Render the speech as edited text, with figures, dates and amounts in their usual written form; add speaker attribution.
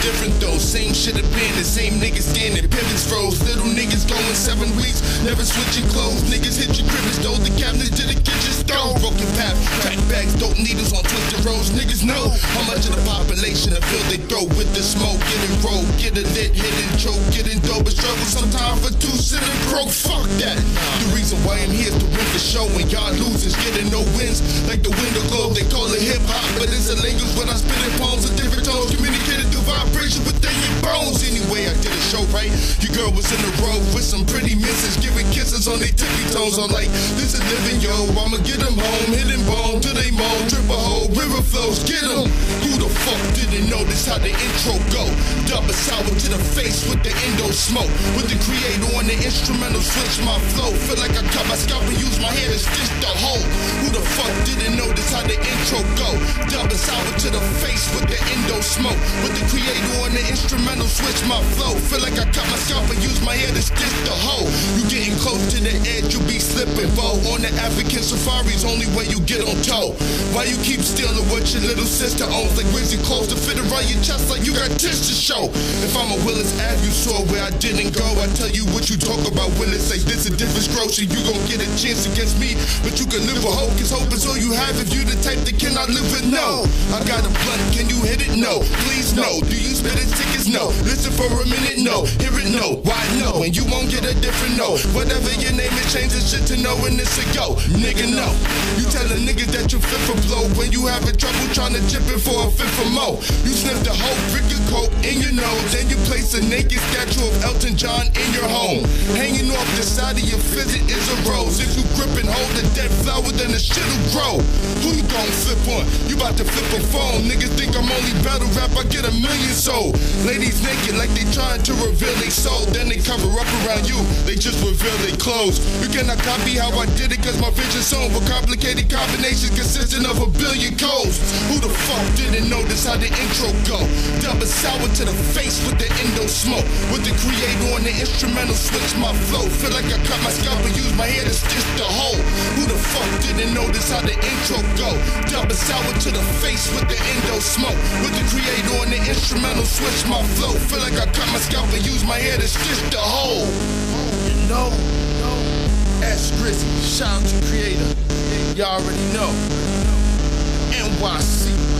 Speaker 1: different though. Same shit have been, the same niggas standing, pivots froze. Little niggas going 7 weeks, never switching clothes. Niggas hit your crib and stole the cabinets to the kitchen stove. Broken path, crack bags, dope needles on twisted roads. Niggas know how much of the population I feel they throw with the smoke. Getting rolled, getting lit, hitting choke, getting dope, but struggle sometimes for 2 sitting broke. Fuck that. The reason why I'm here is to win the show, and y'all losers getting no wins. Like the window globe, they call it hip hop, but it's a language when I spit in poems of different tones, communicated through vibration within your bones. Anyway, I did a show right. Your girl was in the road with some pretty misses, giving kisses on their tippy toes. I'm like, this is living, yo. I'ma get them home, hitting bone till they moan. Drip a hole, river flows, get them. Who the fuck didn't notice how the intro go? Dub a sour to the face with the endo smoke. With the creator on the instrumental, switch my flow. Feel like I cut my scalp and use my hair to stitch the hole. Who the fuck didn't notice how the intro go? Dub a sour to the face with the endo smoke. With the creator on the instrumental, switch my flow. Feel like I cut my scalp and use my hair to stitch the hole. You getting close to the edge, you be slipping. Bo on the African safaris, only way you get on toe. Why you keep stealing what your little sister owns? Like grizzly clothes to fit around your chest like you got tits to show. If I'm a Willis Ave, you saw where I didn't go. I tell you what you talk about, Willis. Like this a different grocery. You gon' get a chance against me, but you can live with hope, cause hope is all you have. If you the type that cannot live with no. I got a blunt, can you hit it? No. Please no. Do you spit it tickets? No. Listen for a minute? No. Hear it? No. Why no? And you won't get a different no. Whatever your name, it changes shit to know when it's a go. Nigga, no. You tell a nigga that you fit for blow when you having trouble trying to chip it for a fit for mo. You sniff the whole brick of coke in your nose, then you place a naked statue of Elton John in your home. Hanging off the side of your fist is a rose. If you grip and hold a dead flower, then the shit'll grow. Who you gon' flip on? You bout to flip a phone. Niggas think I'm only battle rap, I get a million sold. Ladies naked like they trying to reveal they soul, then they cover up around you, they just reveal their clothes. You cannot copy how I did it, cause my vision's on with complicated combinations consisting of a billion codes. Who the fuck didn't notice how the intro go? Double sour to the face with the endo smoke. With the creator on the instrumental, switch my flow. Feel like I cut my scalp and use my hair to stitch the hole. Who the fuck didn't notice how the intro go? Double sour to the face with the endo smoke. With the creator on the instrumental, switch my flow. Feel like I cut my scalp and use my hair to stitch the hole. You know, S Grizzly, shout out to creator. Y'all already know. NYC.